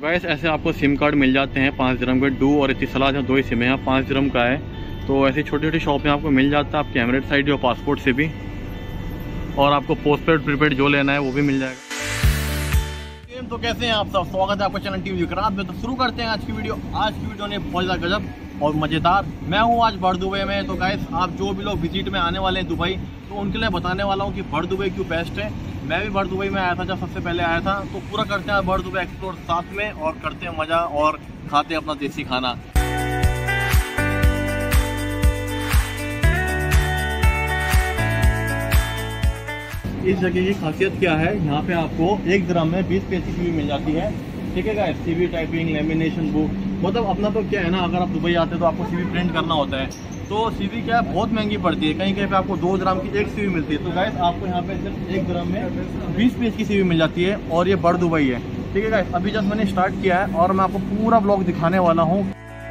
Guys ऐसे आपको SIM card मिल जाते हैं 5 दिरहम के। डू और इत्तिसलात हैं, 2 ही सिम हैं, 5 दिरहम का है। तो ऐसी छोटी छोटी शॉप में आपको मिल जाता है, आपके एमिरेट्स साइड और पासपोर्ट से भी। और आपको पोस्टपेड प्रीपेड जो लेना है वो भी मिल जाएगा। तो कैसे हैं आप सब, स्वागत है आपका चैनल टीवी गुजरात में। तो शुरू करते हैं आज की वीडियो। आज की वीडियो ने बहुत ज़्यादा गजब और मज़ेदार। मैं हूँ आज भर दुबई में। तो गाइस आप जो भी लोग विजिट में आने वाले हैं दुबई, तो उनके लिए बताने वाला हूँ कि भर दुबई क्यों बेस्ट है। मैं भी भर दुबई में आया था, जब सबसे पहले आया था। तो पूरा करते हैं भर दुबई एक्सप्लोर साथ में, और करते हैं मज़ा और खाते हैं अपना देसी खाना। इस जगह की खासियत क्या है, यहाँ पे आपको 1 दिरहम में 20 पेज की सीवी मिल जाती है। ठीक है guys, CV typing, lamination book, मतलब अपना तो क्या है ना, अगर आप दुबई आते हैं तो आपको सीवी प्रिंट करना होता है। तो सीवी क्या है, बहुत महंगी पड़ती है। कहीं कहीं पे आपको 2 दिरहम की एक सीवी मिलती है। तो गाइस आपको यहाँ पे सिर्फ 1 दिरहम में 20 पेज की सीवी मिल जाती है, और ये भर दुबई है। ठीक है गाइस, अभी जस्ट मैंने स्टार्ट किया है और मैं आपको पूरा ब्लॉग दिखाने वाला हूँ।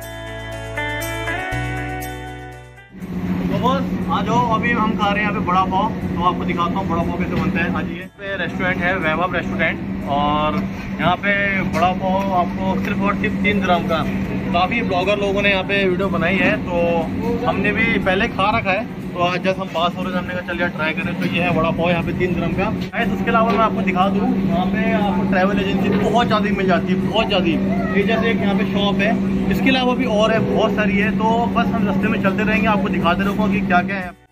आ जाओ, अभी हम खा रहे हैं यहाँ पे बड़ा पाव। तो आपको दिखाता हूँ बड़ा पाव कैसे बनता है। आज ये पे रेस्टोरेंट है, वैभव रेस्टोरेंट, और यहाँ पे बड़ा पाव आपको सिर्फ और सिर्फ 3 दिरहम का। काफ़ी ब्लॉगर लोगों ने यहाँ पे वीडियो बनाई है, तो हमने भी पहले खा रखा है। तो आज जब हम पास हो रहे थे, हमने कहा चलिए ट्राई करें। तो ये है बड़ा पाव यहाँ पे 3 दिरहम का। उसके अलावा मैं आपको दिखा दूँ, यहाँ पे आपको ट्रैवल एजेंसी बहुत ज़्यादा मिल जाती है, बहुत ज़्यादा। ये जैसे एक यहाँ पे शॉप है, इसके अलावा भी और है, बहुत सारी है। तो बस हम रास्ते में चलते रहेंगे, आपको दिखाते रहूँगा कि क्या क्या है।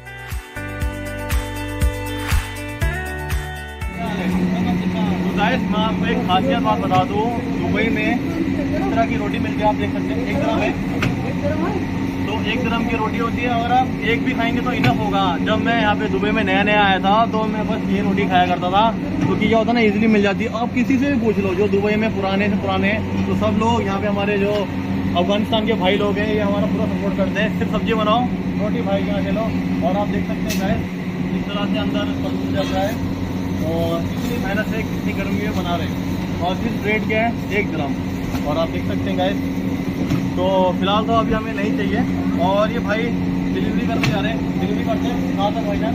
तो गाइस मैं आपको एक खासियत बात बता दूँ, दुबई में इस तरह की रोटी मिलती है, आप देख सकते हैं। 1 दिरहम है, तो 1 दिरहम की रोटी होती है। अगर आप एक भी खाएंगे तो इनफ होगा। जब मैं यहाँ पे दुबई में नया नया आया था, तो मैं बस ये रोटी खाया करता था, क्योंकि क्या होता है ना, इजीली मिल जाती है। आप किसी से भी पूछ लो जो दुबई में पुराने से पुराने, तो सब लोग यहाँ पे हमारे जो अफगानिस्तान के भाई लोग हैं, ये हमारा पूरा सपोर्ट करते हैं। सिर्फ सब्जी बनाओ, रोटी भाई यहाँ चलो। और आप देख सकते हैं गाइस इस तरह से अंदर तंदूर चल रहा है, और इतनी मेहनत से कितनी गर्मी में बना रहे हैं। और फिर रेट क्या है, 1 दिरहम। और आप देख सकते हैं गाइस। तो फिलहाल तो अभी हमें नहीं चाहिए। और ये भाई डिलीवरी करने जा रहे हैं, डिलीवरी करते हैं कहाँ तक भाईजान?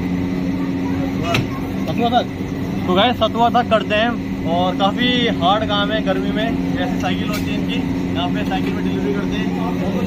सतुआ तक। तो गाइस सतुआ तक करते हैं, और काफ़ी हार्ड काम है गर्मी में। जैसे साइकिल होती है इनकी, यहाँ पे साइकिल में डिलीवरी करते हैं।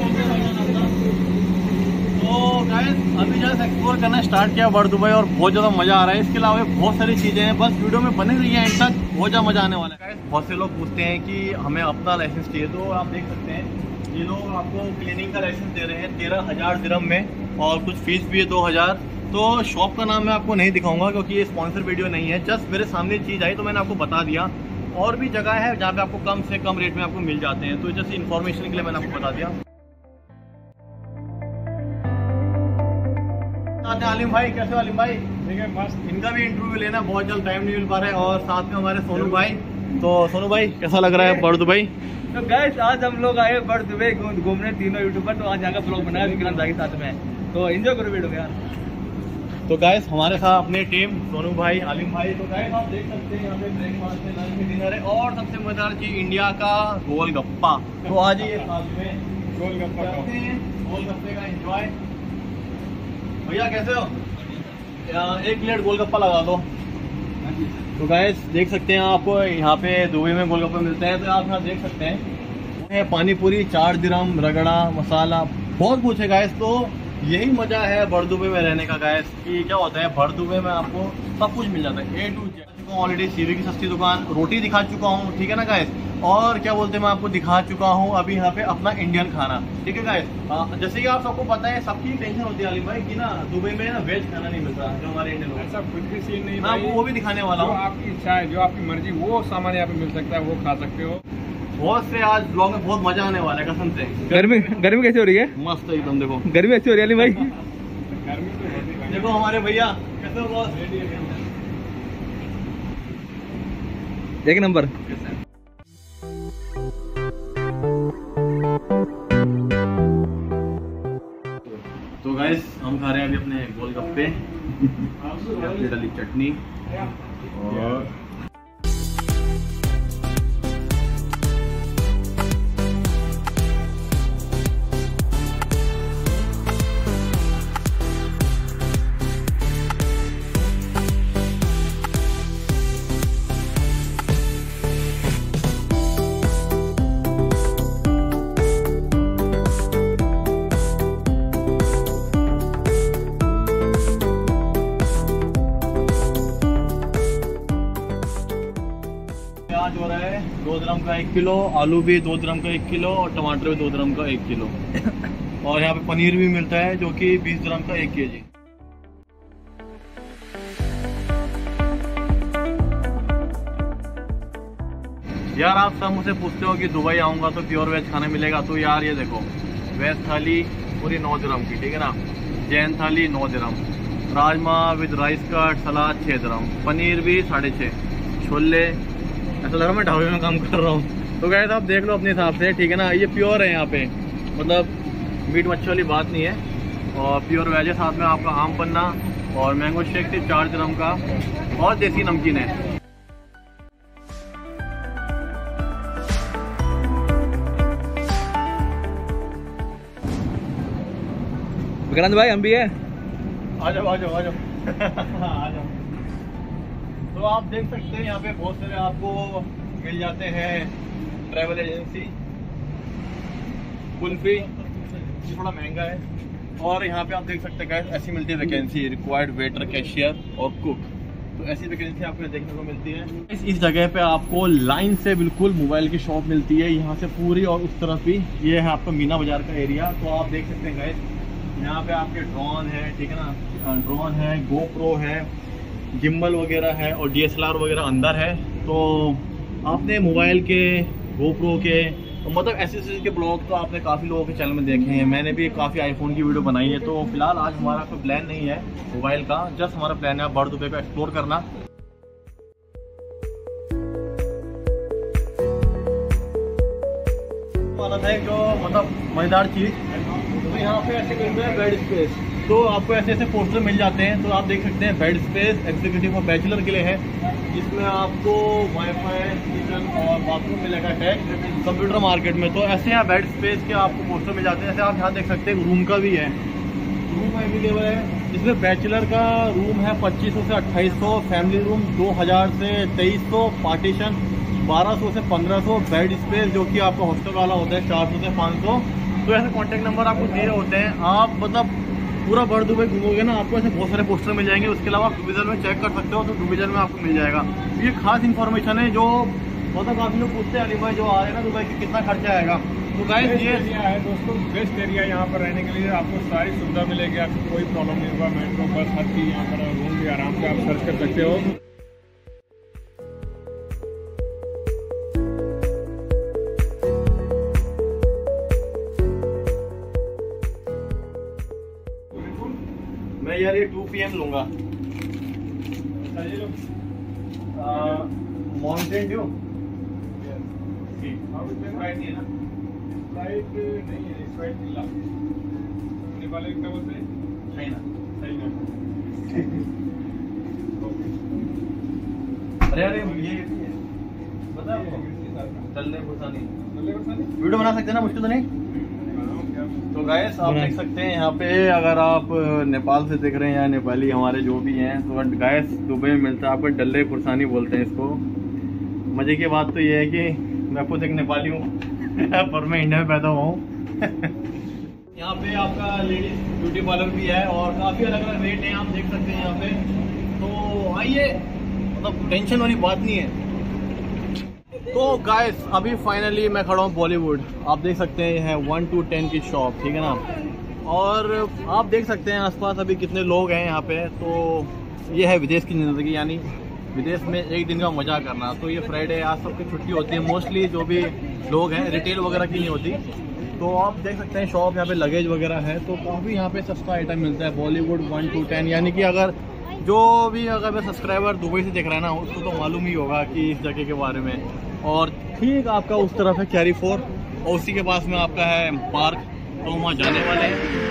तो गाइस अभी जस्ट एक्सप्लोर करना स्टार्ट किया भर दुबई, और बहुत ज़्यादा मज़ा आ रहा है। इसके अलावा बहुत सारी चीज़ें हैं, बस वीडियो में बने रहिए एंड तक, बहुत ज़्यादा मज़ा आने वाला है। बहुत से लोग पूछते हैं कि हमें अपना लाइसेंस चाहिए, तो आप देख सकते हैं ये लोग आपको क्लीनिंग का लाइसेंस दे रहे हैं 13,000 दिरहम में, और कुछ फीस भी है 2,000। तो शॉप का नाम मैं आपको नहीं दिखाऊंगा, क्योंकि ये स्पॉन्सर वीडियो नहीं है। जस्ट मेरे सामने चीज़ आई तो मैंने आपको बता दिया। और भी जगह है जहाँ पे आपको कम से कम रेट में आपको मिल जाते हैं, तो जैसे इन्फॉर्मेशन के लिए मैंने आपको बता दिया। आलिम भाई, कैसे हो आलिम भाई? ठीक है, मस्त। इनका भी इंटरव्यू लेना, बहुत जल्द टाइम नहीं मिल पा रहा है। और साथ में हमारे सोनू भाई। तो सोनू भाई कैसा लग रहा है भर दुबई? तो गाइस आज हम लोग आए भर दुबई घूमने, तीनों यूट्यूबर। तो आज यहाँ का ब्लॉग बनाया विक्रांत भाई के साथ में, तो एंजॉय करो वीडियो यार। तो गाइस हमारे साथ अपने टीम, सोनू भाई, आलिम भाई। तो गाइस आप देख सकते हैं यहाँ पे ब्रेकफास्ट है, लंच, डिनर है, और सबसे मजेदार चीज इंडिया का गोलगप्पा। तो आज ये साथ में गोलगप्पा करते हैं, गोलगप्पे का एंजॉय। भैया कैसे हो? 1 प्लेट गोलगप्पा लगा दो। तो गाइस देख सकते हैं, आपको यहाँ पे दुबई में गोलगप्पे मिलते हैं। तो आप यहाँ देख सकते हैं पानी पूरी 4 दिरहम, रगड़ा, मसाला, बहुत कुछ है गाइस। तो यही मजा है भर दुबई में रहने का गाइस, कि क्या होता है भर दुबई में आपको सब कुछ मिल जाता है, A to Z। Already CV की सस्ती दुकान, रोटी दिखा चुका हूँ, ठीक है ना गाइस। और क्या बोलते हैं, मैं आपको दिखा चुका हूँ अभी यहाँ पे अपना इंडियन खाना, ठीक है गाइस। जैसे कि आप सबको पता है, सबकी टेंशन होती है आलिम भाई कि ना दुबई में ना वेज खाना नहीं मिलता, जो हमारे इंडियन लोग। ऐसा कुछ भी सीन नहीं, मैं आपको वो भी दिखाने वाला हूँ। आपकी इच्छा है, जो आपकी मर्जी, वो सामान यहाँ पे मिल सकता है, वो खा सकते हो। बहुत से आज ब्लॉग में बहुत मजा आने वाला है कसम से। गर्मी कैसे हो रही है? मस्त एकदम। देखो गर्मी अच्छी हो रही है भाई। देखो हमारे भैया कैसे हो बॉस? एक नंबर। तो गाइस हम खा रहे हैं अभी अपने गोलगप्पे, डाली चटनी, और 2 dirham का 1 किलो, आलू भी 2 dirham का 1 किलो और टमाटर भी 2 dirham का 1 किलो। और यहाँ पे पनीर भी मिलता है जो कि 20 dirham का 1 kg। यार आप सब मुझसे पूछते हो कि दुबई आऊँगा तो प्योर वेज खाना मिलेगा, तो यार ये देखो वेज थाली पूरी 9 dirham की, ठीक है ना। Jain thali 9 dirham, rajma with rice cut salad 6 dirham, paneer भी 6.5, छोले, ऐसा लग रहा है मैं ढाबे में काम कर रहा हूँ। तो गाइस आप देख लो अपने हिसाब से, ठीक है ना। ये प्योर है यहाँ पे, मतलब मीट मच्छी वाली बात नहीं है, और प्योर वेज है। साथ में आपका आम पन्ना और मैंगो शेक से 4 dirham का, और देसी नमकीन है। विक्रांत भाई हम भी है, आ जाओ आ जाओ आ जाओ आ जाओ। तो आप देख सकते हैं यहाँ पे बहुत सारे आपको मिल जाते हैं ट्रैवल एजेंसी। कुल्फी थोड़ा महंगा है, और यहाँ पे आप देख सकते हैं ऐसी मिलती है वैकेंसी, रिक्वायर्ड वेटर, कैशियर और कुक। तो ऐसी वैकेंसी आपको देखने को मिलती है। इस जगह पे आपको लाइन से बिल्कुल मोबाइल की शॉप मिलती है, यहाँ से पूरी, और उस तरफ भी ये है आपका मीना बाजार का एरिया। तो आप देख सकते हैं गाइस यहाँ पे आपके ड्रोन है, ठीक है ना, ड्रोन है, गोप्रो है, गिम्बल वगैरह है, और DSLR वगैरह अंदर है। तो आपने मोबाइल के, गोप्रो के, तो मतलब ऐसे के ब्लॉग तो आपने काफ़ी लोगों के चैनल में देखे हैं। मैंने भी काफ़ी आईफोन की वीडियो बनाई है। तो फिलहाल आज हमारा कोई प्लान नहीं है मोबाइल का, जस्ट हमारा प्लान है बर्ड दुबई को एक्सप्लोर करना। है जो मतलब मज़ेदार चीज़, तो यहाँ पे ऐसे मिलता है बेड स्पेस। तो आपको ऐसे ऐसे पोस्टर मिल जाते हैं। तो आप देख सकते हैं बेड स्पेस एग्जीक्यूटिव और बैचलर के लिए है, जिसमें आपको वाईफाई, किचन और बाथरूम मिलेगा अटैच कंप्यूटर मार्केट में। तो ऐसे यहाँ बेड स्पेस के आपको पोस्टर मिल जाते हैं। जैसे आप यहाँ देख सकते हैं रूम का भी है, रूम अवेलेबल है, जिसमें बैचलर का रूम है 2500 से 2800, फैमिली रूम 2000 से 2300, पार्टीशन 1200 से 1500, बेड स्पेस जो कि आपका हॉस्टल वाला होता है 400 से 500। तो ऐसे कॉन्टैक्ट नंबर आपको दिए होते हैं। आप मतलब पूरा बर्ड दुबई घूमोगे ना, आपको ऐसे बहुत सारे पोस्टर मिल जाएंगे। उसके अलावा आप टूविजन में चेक कर सकते हो, तो टूविजन में आपको मिल जाएगा। ये खास इन्फॉर्मेशन है जो मतलब काफ़ी लोग पूछते हैं, अली भाई जो आ रहे हैं ना दुबई की कितना खर्चा आएगा। तो गाइस ये है दोस्तों, बेस्ट एरिया यहाँ पर रहने के लिए, आपको सारी सुविधा मिलेगी, आपको कोई प्रॉब्लम नहीं होगा। मेट्रो बस हर चीज़ यहाँ पर, रूम भी आराम से आप सर्च कर सकते हो। मैं यार ये 2 PM लूँगा। माउंटेन ड्यू नहीं है ना, फ्लाइट नहीं है, फ्लाइट मिला नेपाल क्या बोलते हैं, चाइना। अरे अरे ये बता चलने वीडियो बना सकते हैं ना, मुश्किल तो नहीं। तो गाइस आप देख सकते हैं यहाँ पे, अगर आप नेपाल से देख रहे हैं या नेपाली हमारे जो भी हैं, तो गाइस दुबई में मिलता है आपको डल्ले फुरसानी बोलते हैं इसको। मजे की बात तो ये है कि मैं खुद एक नेपाली हूँ पर मैं इंडिया में पैदा हुआ हूँ यहाँ पे आपका लेडीज ब्यूटी पार्लर भी है, और काफ़ी अलग अलग रेट हैं, आप देख सकते हैं यहाँ पे। तो आइए, मतलब टेंशन वाली बात नहीं है। तो गाइस अभी फाइनली मैं खड़ा हूँ बॉलीवुड। आप देख सकते हैं ये है 1 to 10 की शॉप, ठीक है ना। और आप देख सकते हैं आसपास अभी कितने लोग हैं यहाँ पे। तो ये है विदेश की ज़िंदगी, यानी विदेश में एक दिन का मज़ा करना। तो ये फ्राइडे आज सबकी छुट्टी होती है, मोस्टली जो भी लोग हैं, रिटेल वगैरह की नहीं होती। तो आप देख सकते हैं शॉप यहाँ पे लगेज वगैरह है, तो काफ़ी यहाँ पे सस्ता आइटम मिलता है। बॉलीवुड 1 to 10, यानी कि अगर जो भी अगर मैं सब्सक्राइबर दुबई से देख रहा है ना, उसको तो मालूम ही होगा कि इस जगह के बारे में। और ठीक आपका उस तरफ है कैरी 4, और उसी के पास में आपका है पार्क, तो वहाँ जाने वाले हैं।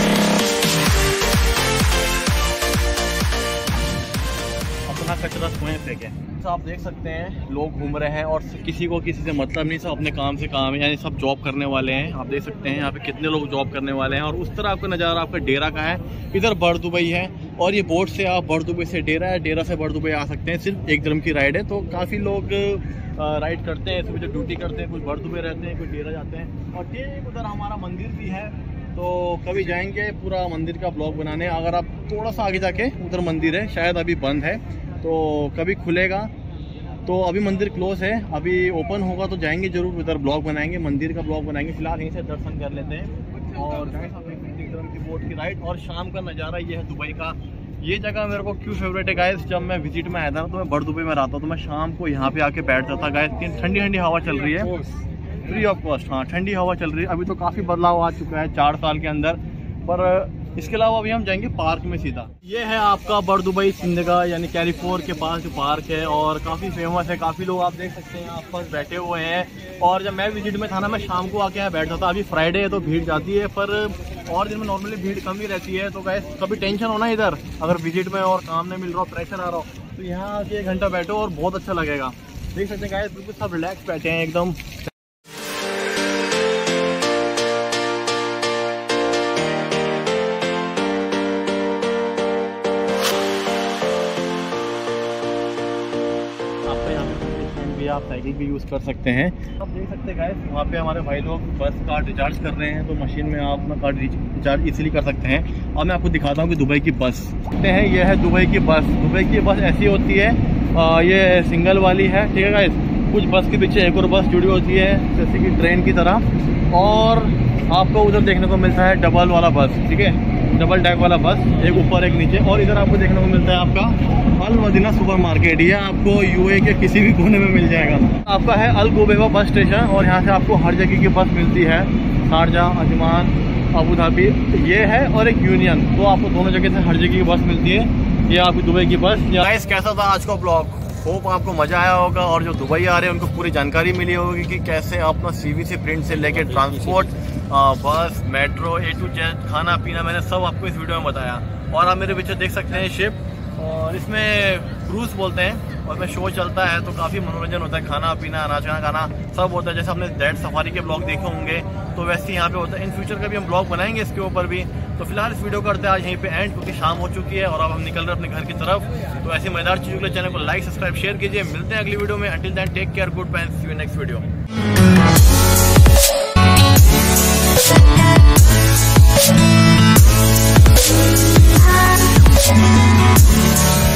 अपना कचरा स्वयं जाएं फेंकें। तो आप देख सकते हैं लोग घूम रहे हैं और किसी को किसी से मतलब नहीं, सब अपने काम से काम है, यानी सब जॉब करने वाले हैं। आप देख सकते हैं यहाँ पे कितने लोग जॉब करने वाले हैं। और उस तरह आपका नज़ारा आपका डेरा का है, इधर बड़ दुबई है और ये बोट से आप बड़ दुबई से डेरा है, डेरा से बड़ दुबई आ सकते हैं। सिर्फ 1 दिन की राइड है, तो काफ़ी लोग राइड करते हैं, सुबह ड्यूटी करते हैं, कुछ बड़ दुबई रहते हैं, कुछ डेरा जाते हैं। और ठीक उधर हमारा मंदिर भी है, तो कभी जाएंगे पूरा मंदिर का ब्लॉग बनाने। अगर आप थोड़ा सा आगे जाके उधर मंदिर है, शायद अभी बंद है, तो कभी खुलेगा। तो अभी मंदिर क्लोज है, अभी ओपन होगा तो जाएंगे जरूर, उधर ब्लॉग बनाएंगे, मंदिर का ब्लॉग बनाएंगे। फिलहाल यहीं से दर्शन कर लेते हैं और की बोट की राइड। और शाम का नज़ारा ये है दुबई का। ये जगह मेरे को क्यों फेवरेट है गाइस, जब मैं विजिट में आया था तो मैं बड़ दुबई में रहता हूँ, तो मैं शाम को यहाँ पे आके बैठता था गाइस। ठंडी ठंडी हवा चल रही है, फ्री ऑफ कॉस्ट। हाँ, ठंडी हवा चल रही है। अभी तो काफ़ी बदलाव आ चुका है 4 साल के अंदर, पर इसके अलावा अभी हम जाएंगे पार्क में सीधा। ये है आपका बड़ दुबई सिंधगा यानी कैरीफोर के पास जो पार्क है, और काफ़ी फेमस है। काफ़ी लोग आप देख सकते हैं आसपास बैठे हुए हैं। और जब मैं विजिट में था ना, मैं शाम को आके यहाँ बैठता था। अभी फ्राइडे है तो भीड़ जाती है, पर और दिन में नॉर्मली भीड़ कम ही रहती है। तो गाइस कभी टेंशन हो ना इधर, अगर विजिट में और काम नहीं मिल रहा हो, प्रेशर आ रहा हो, तो यहाँ आके 1 घंटा बैठो और बहुत अच्छा लगेगा। देख सकते हैं गाइस बिल्कुल सब रिलैक्स बैठे हैं एकदम। आप साइकिल भी यूज़ कर सकते हैं। आप देख सकते हैं गाइस वहाँ पे हमारे भाई लोग बस कार्ड रिचार्ज कर रहे हैं, तो मशीन में आप अपना कार्ड रिचार्ज इजीली कर सकते हैं। और मैं आपको दिखाता हूँ कि दुबई की बस देखते हैं। ये है दुबई की बस। दुबई की बस ऐसी होती है, ये सिंगल वाली है, ठीक है गाइस। कुछ बस के पीछे एक और बस जुड़ी होती है, जैसे कि ट्रेन की तरह। और आपको उधर देखने को मिलता है डबल वाला बस, ठीक है, डबल डेक वाला बस, एक ऊपर एक नीचे। और इधर आपको देखने को मिलता है आपका अल मदीना सुपर मार्केट। ये आपको यूए के किसी भी कोने में मिल जाएगा। आपका है अल गुबैबा बस स्टेशन, और यहाँ से आपको हर जगह की बस मिलती है, शारजाह, अजमान, अबू धाबी ये है, और एक यूनियन। तो आपको दोनों जगह से हर जगह की बस मिलती है। ये आपकी दुबई की बस। गाइस कैसा था आज का ब्लॉग, होप आपको मज़ा आया होगा। और जो दुबई आ रहे हैं उनको पूरी जानकारी मिली होगी कि कैसे अपना CVC प्रिंट से लेके ट्रांसपोर्ट, बस, मेट्रो, A to Z, खाना पीना, मैंने सब आपको इस वीडियो में बताया। और आप मेरे पीछे देख सकते हैं शिप, और इसमें क्रूज़ बोलते हैं, और इसमें शो चलता है, तो काफ़ी मनोरंजन होता है। खाना पीना, नाच गाना सब होता है। जैसे आपने डेट सफारी के ब्लॉग देखे होंगे, तो वैसे ही यहाँ पे होता है। इन फ्यूचर का भी हम ब्लॉग बनाएंगे इसके ऊपर भी। तो फिलहाल इस वीडियो करते हैं आज यहीं पे एंड, क्योंकि शाम हो चुकी है और अब हम निकल रहे हैं अपने घर की तरफ। तो ऐसी मजेदार चीज़ों के लिए चैनल को लाइक, सब्सक्राइब, शेयर कीजिए। मिलते हैं अगली वीडियो में। Until then take care, goodbye, see you next video.